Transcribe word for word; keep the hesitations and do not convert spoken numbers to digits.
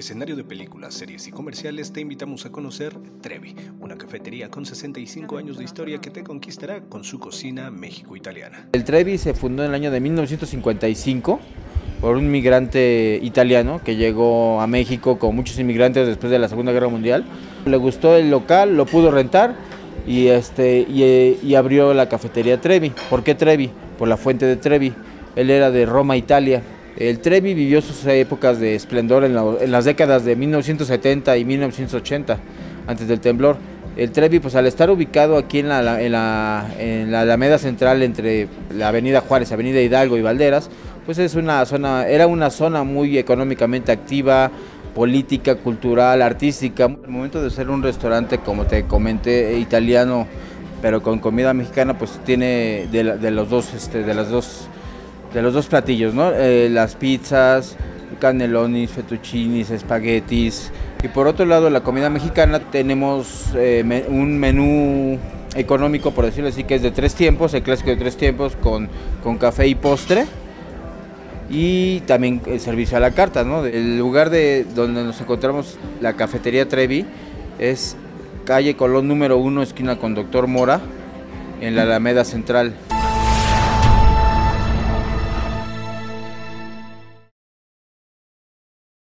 Escenario de películas, series y comerciales, te invitamos a conocer Trevi, una cafetería con sesenta y cinco años de historia que te conquistará con su cocina México-italiana. El Trevi se fundó en el año de mil novecientos cincuenta y cinco por un migrante italiano que llegó a México con muchos inmigrantes después de la Segunda Guerra Mundial. Le gustó el local, lo pudo rentar y, este, y, y abrió la cafetería Trevi. ¿Por qué Trevi? Por la fuente de Trevi. Él era de Roma, Italia. El Trevi vivió sus épocas de esplendor en, la, en las décadas de mil novecientos setenta y mil novecientos ochenta, antes del temblor. El Trevi, pues al estar ubicado aquí en la, en la, en la Alameda Central entre la Avenida Juárez, Avenida Hidalgo y Valderas, pues es una zona, era una zona muy económicamente activa, política, cultural, artística. Al momento de ser un restaurante, como te comenté, italiano, pero con comida mexicana, pues tiene de, de los dos, este, de las dos de los dos platillos, ¿no? Eh, las pizzas, canelonis, fettuccinis, espaguetis. Y por otro lado, la comida mexicana, tenemos eh, me, un menú económico, por decirlo así, que es de tres tiempos, el clásico de tres tiempos con, con café y postre. Y también el servicio a la carta, ¿no? El lugar de donde nos encontramos, la cafetería Trevi, es calle Colón número uno, esquina con Doctor Mora, en la Alameda Central.